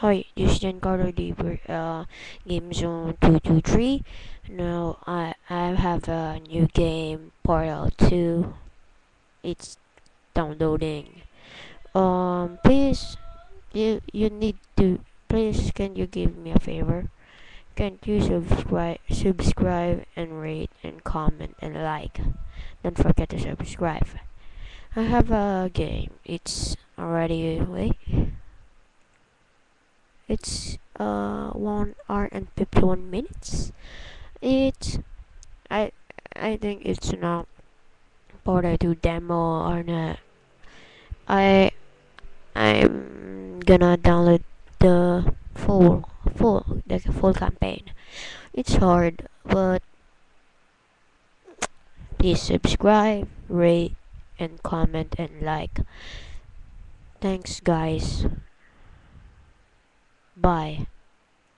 Hi, this is Giancarlo Deeper, Game Zone 223. Now, I have a new game, Portal 2. It's downloading. Please, you need to, please, can you give me a favor? Can you subscribe and rate and comment and like? Don't forget to subscribe. I have a game. It's already, wait. It's 1 hour and 51 minutes. It's I I think it's not Portal 2 demo or not. I I'm gonna download the full campaign. It's hard, but please subscribe, rate, and comment and like. Thanks, guys. Bye.